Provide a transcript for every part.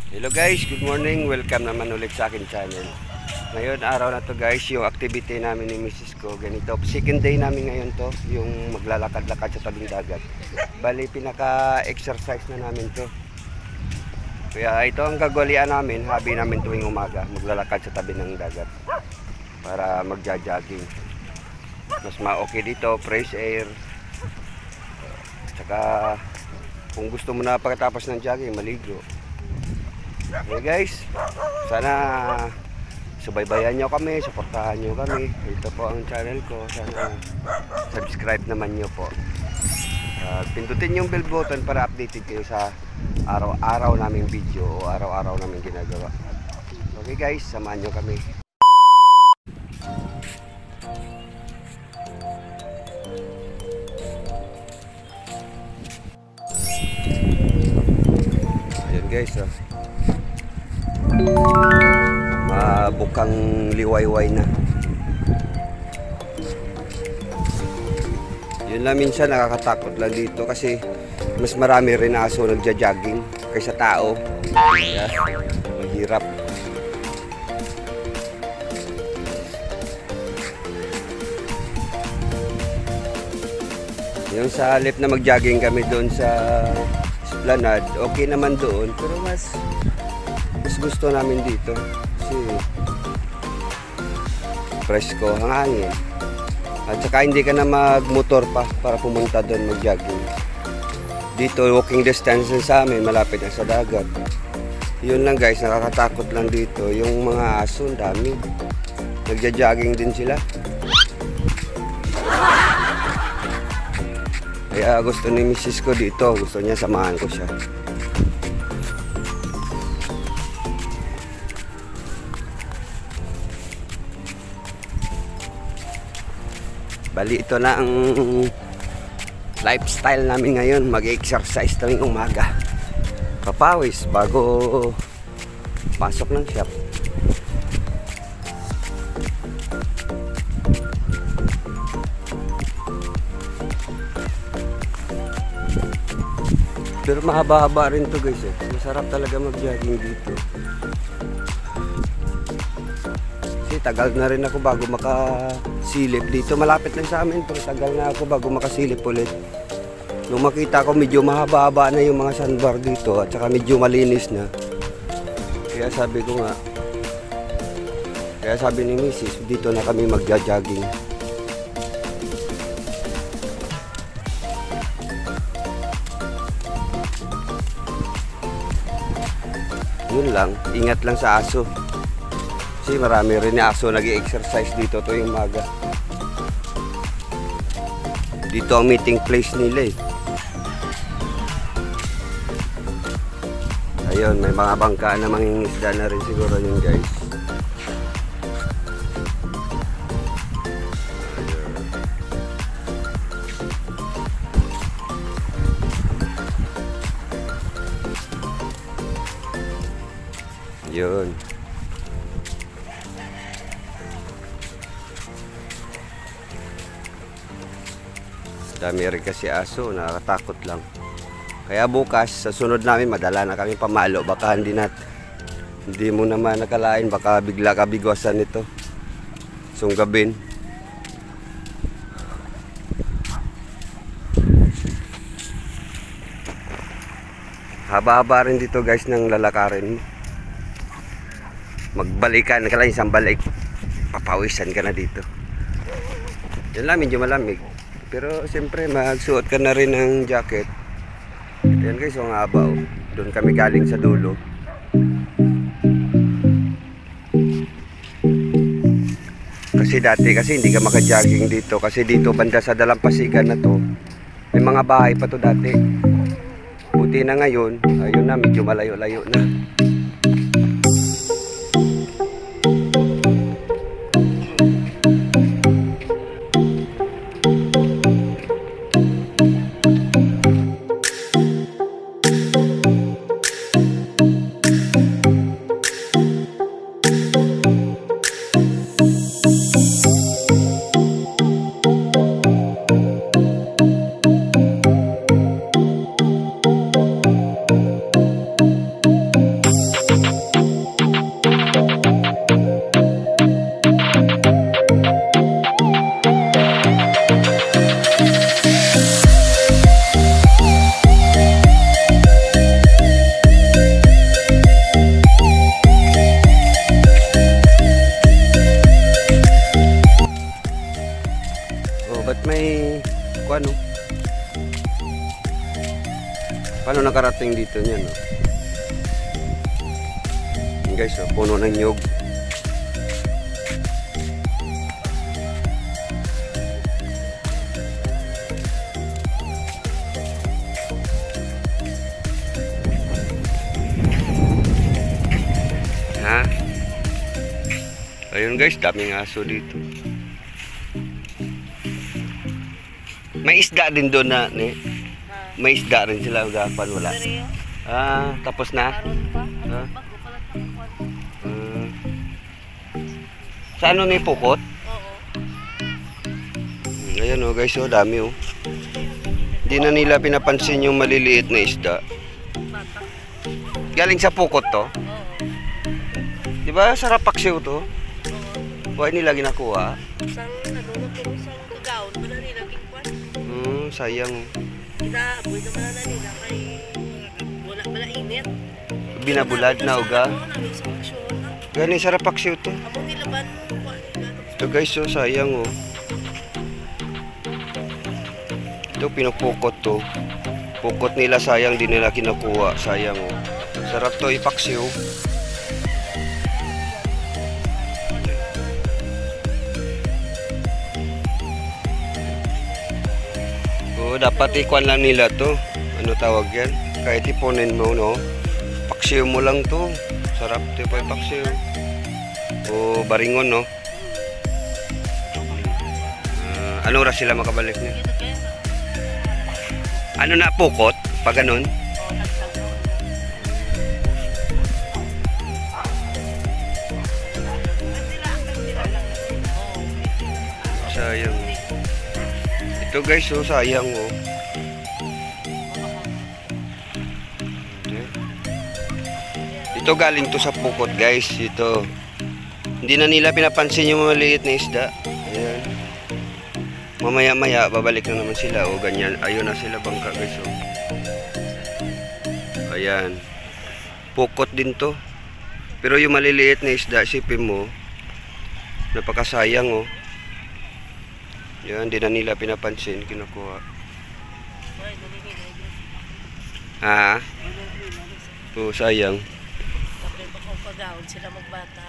Hello guys, good morning. Welcome naman ulit sa akin channel. Ngayon araw na to guys, yung activity namin ni Mrs. ko ganito. Second day namin ngayon to, yung maglalakad-lakad sa tabing dagat. Bali pinaka-exercise na namin to. Kaya ito ang gagawalian namin, hobby namin tuwing umaga, maglalakad sa tabi ng dagat para magja-jogging. Mas ma-okay dito, fresh air. Tsaka kung gusto mo na pagkatapos ng jogging, maligo. Okay guys, sana subaybayan nyo kami, suportahan nyo kami. Ito po ang channel ko, sana subscribe naman nyo po. Pindutin yung bell button para updated kayo sa araw-araw naming video o araw-araw naming ginagawa. Okay guys, samahan nyo kami. Ayun guys, mabukang liwayway na. Yun lang minsan nakakatakot lang dito kasi mas marami rin aso nagja-jogging kaysa tao. Kaya mahirap. Yung sa halip na mag-jogging kami doon sa Esplanade, okay naman doon, pero mas gusto namin dito kasi presko ang hangin at saka hindi ka na magmotor pa para pumunta doon mag-jogging. Dito walking distance sa amin, malapit na sa dagat. Yun lang guys, nakakatakot lang dito yung mga aso, dami nagja-jogging din sila. Kaya gusto ni Mrs. ko dito, gusto niya samahan ko siya. Bali ito na ang lifestyle namin ngayon, mag-exercise tuwing umaga. Papawis bago pasok ng shop. Pero mahaba-haba rin to guys eh. Masarap talaga mag-jogging dito. Kasi tagal na rin ako bago makasilip dito. Malapit lang sa amin pero tagal na ako bago makasilip ulit. Nung makita ko medyo mahaba-haba na yung mga sandbar dito at saka medyo malinis na. Kaya sabi ko nga, kaya sabi ni Mrs. dito na kami magja-jogging. Yun lang, ingat lang sa aso. Kasi marami rin na aso nag-i-exercise dito tuwing umaga. Dito ang meeting place nila eh. Ayun, may mga bangka na mangingisda na rin siguro yun guys. Yun. Dami rin kasi aso, nakakatakot lang. Kaya bukas, sa sunod namin, madala na kami pamalo. Baka hindi mo naman nakalain, baka bigla ka bigwasan nito. Sunggabin. Haba-haba rin dito guys ng lalakarin. Magbalikan ka lang isang balik, papawisan ka na dito. Yan lang, medyo malamig. Pero siyempre magsuot ka na rin ng jacket. Yan guys, ang haba oh. Doon kami galing sa dulo. Kasi dati hindi ka maka-jogging dito. Kasi dito banda sa Dalampasigan na to, may mga bahay pa to dati. Buti na ngayon, ayun na, medyo malayo-layo na. Oh, ba't may ano? Paano nakarating dito niyan, no? Guys, oh, puno ng nyug. Ha? Ayun guys, daming aso dito. May isda din doon na, may isda rin sila ugapan, wala. Ah, tapos na? Ah. Sa ano ni pukot? Oo. Ayan oh guys, oh dami oh. Hindi na nila pinapansin yung maliliit na isda. Galing sa pukot to? Oo. Di ba sarap paksiw to? Why nila ginakuha? Sang ano na pero sang kagaon mo na nila kikwan. Sayang. Inaaboy naman na nila kay wala pala init. Binabulad na uga. Gani sarap paksiw to. Amo nilaban mo. Ito guys, oh sayang oh. Ito pinupukot to. Pukot nila sayang, di nila kinukuha. Sayang oh. Sarap to ipaksiw. Dapat ikuan lang nila to. Ano tawag yan? Kahit ipunin mo, no? Paksiw mo lang to. Sarap to pa paksiw. O baringon, no? Ano oras sila makabalik niya? Ano na, pukot? Pag ganun? Sayang. Ito guys, oh, sayang oh. Ito galing to sa pukot guys. Ito. Hindi na nila pinapansin yung maliit na isda. Ayan. Mamaya-maya, babalik na naman sila. O, ganyan. Ayun na sila bangka guys. Oh. Ayan. Pukot din to. Pero yung maliliit na isda, isipin mo, napakasayang oh. Yan, di na nila pinapansin, kinukuha. Ha? Oh, sayang. Kapag kung pagawad sila magbata.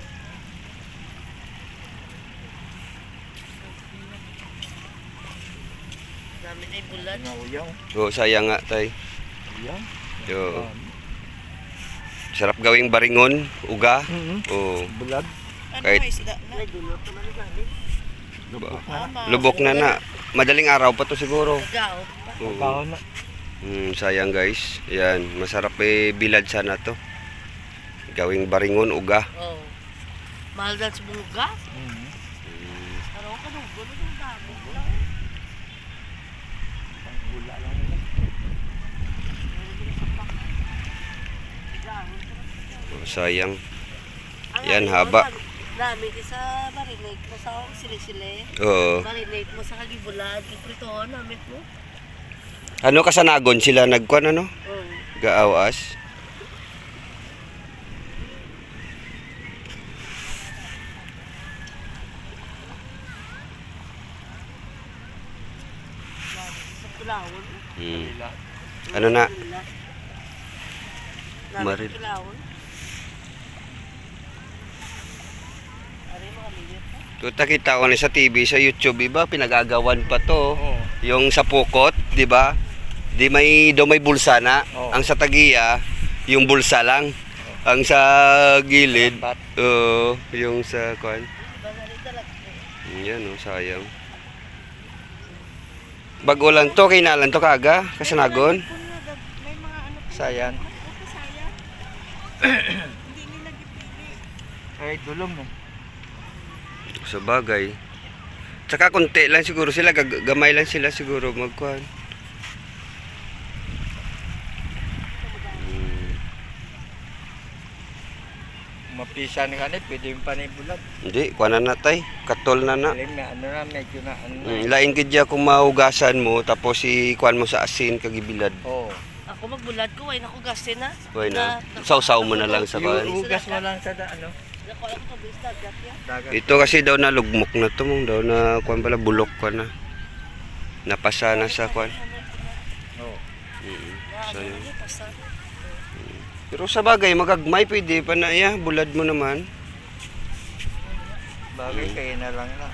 Dami na bulan. Oh, sayang nga, tay. Yo. Sarap gawing baringon, uga. Oh. Bulag. Kahit Isda na. lubok na. Madaling araw pa to siguro. Kagaon pa. Oo. Sayang guys. Yan, masarap bilad sana to. Gawing baringon, uga. Oh. Mahal dahil sa buga. Pero ka nung gulo ng dami. Oh, sayang. Yan, haba. Dami sa marinate mo sa sili-sili. Oo. Marinate mo sa kagibulan. Ipritoon namit mo. Ano kasanagon sila nagkuan ano? Oo. Gaawas. Sa Pulawon. Ano na? Marin. Pulawon. Tuta kita ko sa TV, sa YouTube, iba pinagagawan pa to. Yung sa pukot, di ba? Di may bulsa na. Ang sa tagiya, yung bulsa lang. Ang sa gilid, yung sa kuan. Yan oh, sayang. Bago lang to, kinalan to kaga, kasanagon. May mga ano. Sayang. Hindi nila gipili. Kahit dulong no. Sa bagay. Tsaka konti lang siguro sila, gamay lang sila siguro magkuhan. Mapisa ni kanit, pwede yung panay bulag. Hindi, kuha na tay. Katol na na. Alim na, ano na, medyo na, ano na. Lain kidya kung mahugasan mo, tapos ikuhan mo sa asin, kagibilad. Oo. Ako magbulad ko, ay naku gasin na. Kuha na. Sausaw mo na lang sa kuhan. Yung ugas mo lang sa ano. ko alam ko bis dagat ya. Dagat. Ito kasi daw na lugmok na to mong daw na kuan pala bulok ko na. Napasa na sa kuan. Oo. So, yun. Pero sa bagay magagmay pwede pa na ya, bulad mo naman. Bagay kayo na lang na.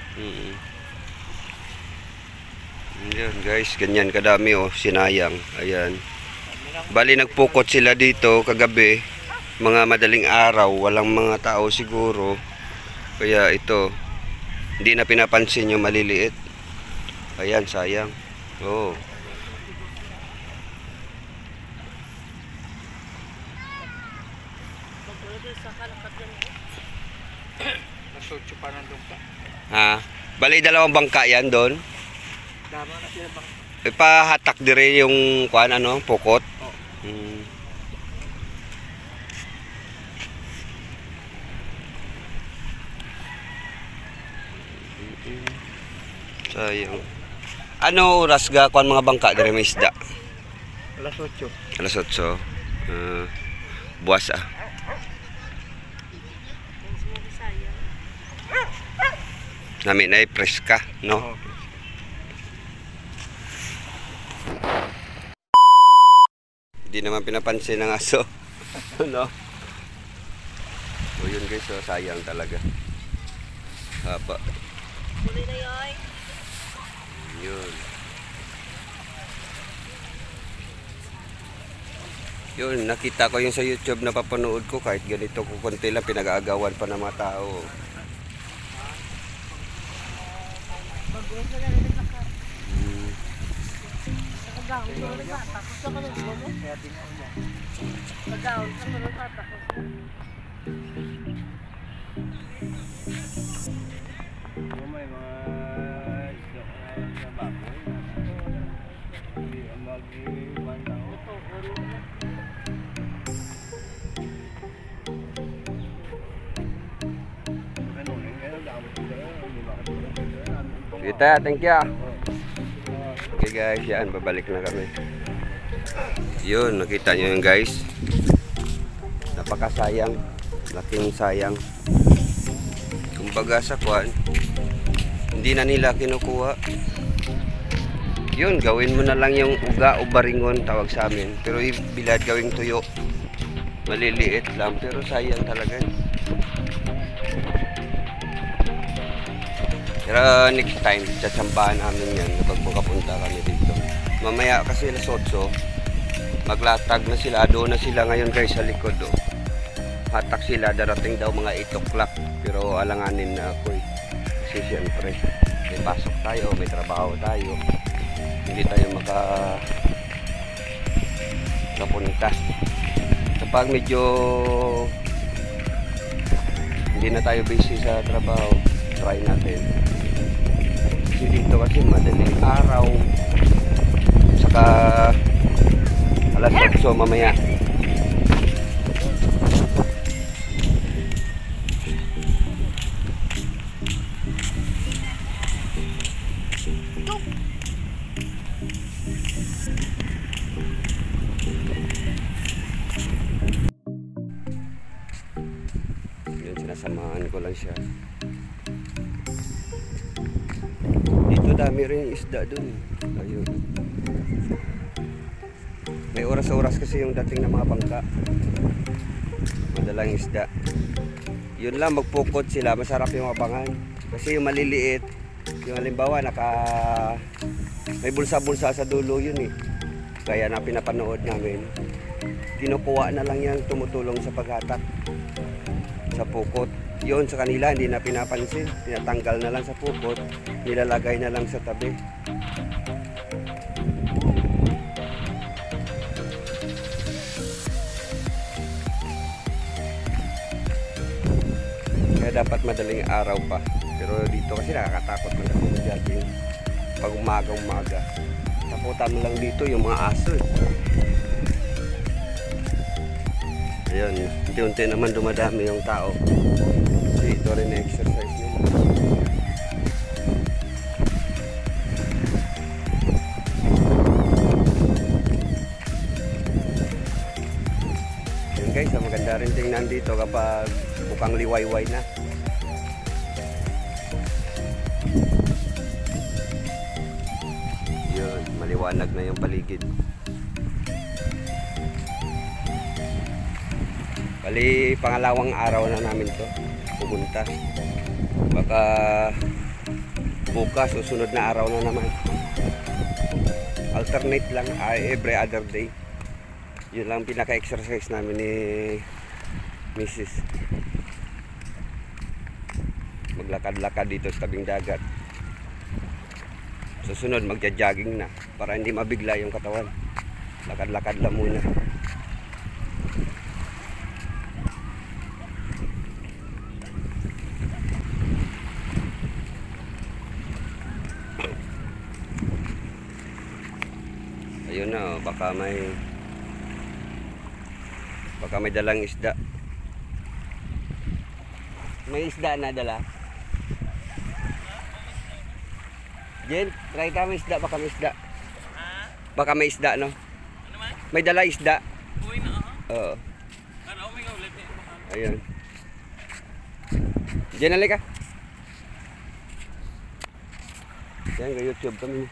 Yan guys, ganyan kadami oh, sinayang. Ayan. Bali nagpukot sila dito kagabi. Mga madaling araw, walang mga tao siguro. Kaya ito, hindi na pinapansin yung maliliit. Ayan, sayang. Oh. Nasutso pa ng dugta. Ha? Bali dalawang bangka yan doon. Tama na sila bang? Ipahatak dire yung kuan ano, pukot. Oo. Sayang. Ano oras ga kuan mga bangka dire may isda? Alas 8. Alas 8. Buwas ah. Namin ay preska, no? Okay. Hindi naman pinapansin ng aso. No? O yun guys, so sayang talaga. Haba. Huli na yoy. Yun. Yun, nakita ko yung sa YouTube na papanood ko kahit ganito ko konti lang pinag-aagawan pa ng mga tao. Mag-uwi sa ganito sa ka. Nagahon mo rin bata. Gusto ko nung mo. Nagahon ka mo rin bata. May mga isda na baboy. Hindi mag-iwan lang. Kita, thank you. Okay guys, yan, babalik na kami. Yun, nakita nyo yun guys. Napakasayang, laking sayang. Kumbaga sa kwan, hindi na nila kinukuha. Yun, gawin mo na lang yung uga o baringon tawag sa amin. Pero bilad gawing tuyo. Maliliit lang, pero sayang talaga. Pero next time, tsatsambahan namin yan kapag makapunta kami dito. Mamaya kasi alas 8, maglatag na sila. Doon na sila ngayon guys sa likod. Oh. Hatak sila, darating daw mga 8 o'clock. Pero alanganin na ako eh. Kasi siyempre, may pasok tayo, may trabaho tayo. Hindi tayo makapunta. Kapag medyo hindi na tayo busy sa trabaho, try natin. Kasi dito kasi madaling araw, saka alas 8 mamaya. Yun, sinasamahan ko lang siya. Dito dami rin isda dun. Ayun. May oras-oras kasi yung dating ng mga bangka. Madalang isda. Yun lang, magpukot sila. Masarap yung abangan. Kasi yung maliliit, yung halimbawa may bulsa-bulsa sa dulo yun eh. Kaya na pinapanood namin. Kinukuha na lang yan, tumutulong sa paghatak sa pukot. Yun sa kanila hindi na pinapansin, tinatanggal na lang sa pukot, nilalagay na lang sa tabi. Kaya dapat madaling araw pa. Pero dito kasi nakakatakot man kasi mag-jogging pag umaga. Takutan mo lang dito yung mga aso eh. Ayun, unti-unti naman dumadami yung tao. Kasi ito rin na exercise nila. Yun guys, maganda rin tingnan dito kapag mukhang liwayway na. Yun, maliwanag na yung paligid. Bali, pangalawang araw na namin to pumunta. Baka bukas, susunod na araw na naman. Alternate lang, every other day. Yun lang pinaka-exercise namin ni Mrs. Maglakad-lakad dito sa tabing dagat. Susunod, magja-jogging na para hindi mabigla yung katawan. Lakad-lakad lang muna. Ayun na, baka may dalang isda. May isda na dala. Jen, try ka may isda, baka may isda. Baka may isda, no? May dala isda. Uy na Oo. Ano, may ulit eh. Ayun. Jen, halika. Yan, YouTube kami.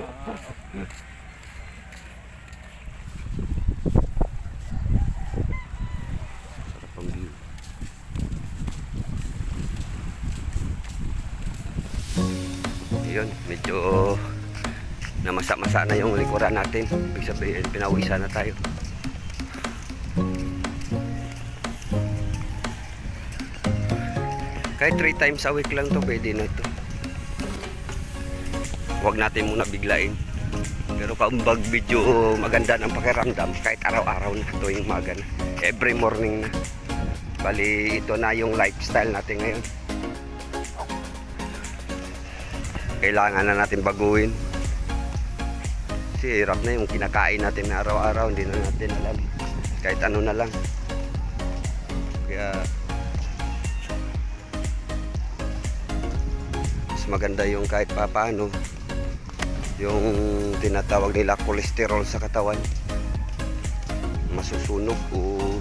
Sarap ang view. Ayun, medyo namasa-masa na yung likuran natin. Ibig sabihin, pinawisan na tayo. Kahit 3 times a week lang to, pwede na to. Huwag natin muna biglain. Pero kaumbag video maganda ng pakiramdam kahit araw-araw na tuwing umaga na. Every morning na. Bali, ito na yung lifestyle natin ngayon. Kailangan na natin baguhin. Kasi hirap na yung kinakain natin na araw-araw. Hindi na natin alam. Kahit ano na lang. Kaya mas maganda yung kahit papaano yung tinatawag nila cholesterol sa katawan masusunog o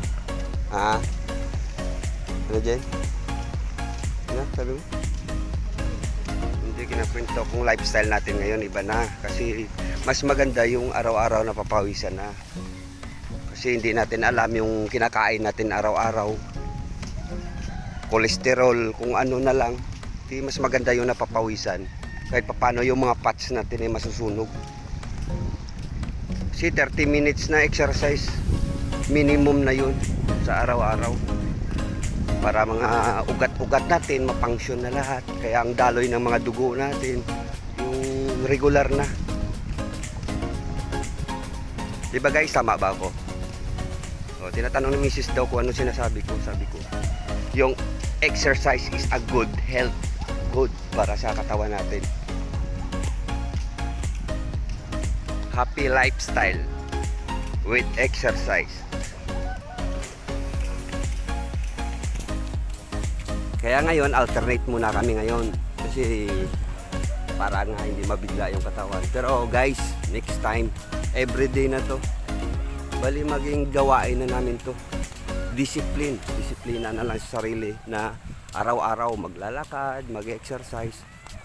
ano dyan? Ano sabi mo? Hindi kinakwento kung lifestyle natin ngayon iba na kasi mas maganda yung araw-araw na papawisan na kasi hindi natin alam yung kinakain natin araw-araw cholesterol kung ano na lang di mas maganda yung napapawisan kahit papano yung mga parts natin ay masusunog. Kasi 30 minutes na exercise minimum na yun sa araw-araw para mga ugat-ugat natin mapunction na lahat, kaya ang daloy ng mga dugo natin yung regular na. Diba guys, tama ba ako? O, tinatanong ni Mrs. daw kung ano sinasabi ko. Sabi ko yung exercise is a good health, good para sa katawan natin. Happy lifestyle with exercise. Kaya ngayon alternate muna kami ngayon kasi para nga hindi mabigla yung katawan. Pero guys, next time everyday na to. Bali maging gawain na namin to. Disiplina na lang sa sarili na araw-araw maglalakad, mag-exercise.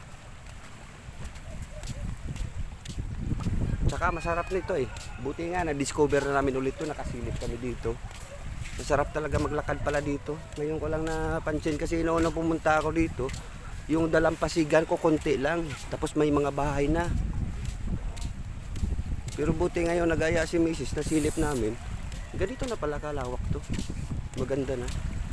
Tsaka masarap nito eh. Buti nga na-discover na namin ulit to, nakasilip kami dito. Masarap talaga maglakad pala dito. Ngayon ko lang napansin kasi noon pumunta ako dito, yung dalampasigan ko konti lang, tapos may mga bahay na. Pero buti ngayon nagaya si Mrs. na silip namin. Ganito na pala kalawak to. Maganda na.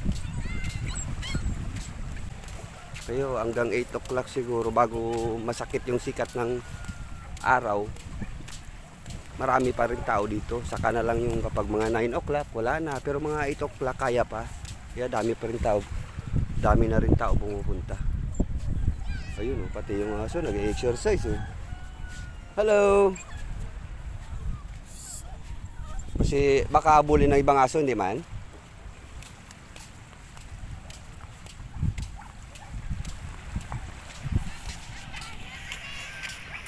Kayo hanggang 8 o'clock siguro bago masakit yung sikat ng araw. Marami pa rin tao dito. Saka na lang yung kapag mga 9 o'clock wala na. Pero mga 8 o'clock kaya pa. Kaya dami pa rin tao. Dami na rin tao pumupunta. Ayun pati yung aso nag-exercise eh. Hello. Kasi baka abulin ng ibang aso, hindi man?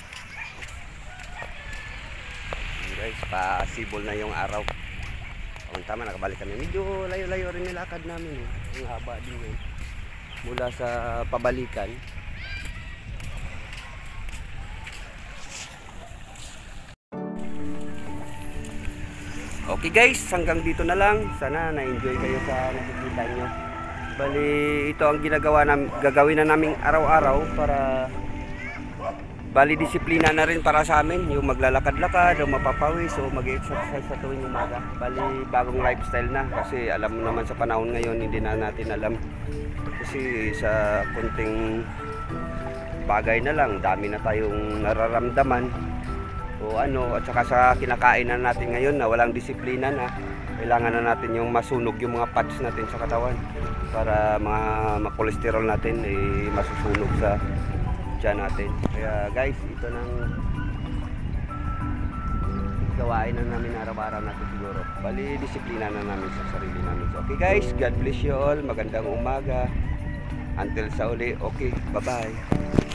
Guys, pasibol na yung araw. Tama, nakabalik kami. Medyo layo-layo rin nilakad namin. Ang haba din yun. Mula sa pabalikan. Okay guys, hanggang dito na lang. Sana na-enjoy kayo sa nakikita nyo. Bali, ito ang gagawin na namin araw-araw para bali disiplina na rin para sa amin. Yung maglalakad-lakad o mapapawis o mag-exercise sa tuwing umaga. Bali, bagong lifestyle na. Kasi alam mo naman sa panahon ngayon, hindi na natin alam. Kasi sa konting bagay na lang, dami na tayong nararamdaman. O ano, at saka sa kinakain na natin ngayon na walang disiplina na, kailangan na natin yung masunog yung mga fats natin sa katawan para mga kolesterol natin ay masusunog sa tiyan natin. Kaya guys, ito nang gawain na namin araw-araw natin siguro. Bali, disiplina na namin sa sarili namin. So, okay guys, God bless you all. Magandang umaga. Until sa uli. Okay, bye-bye.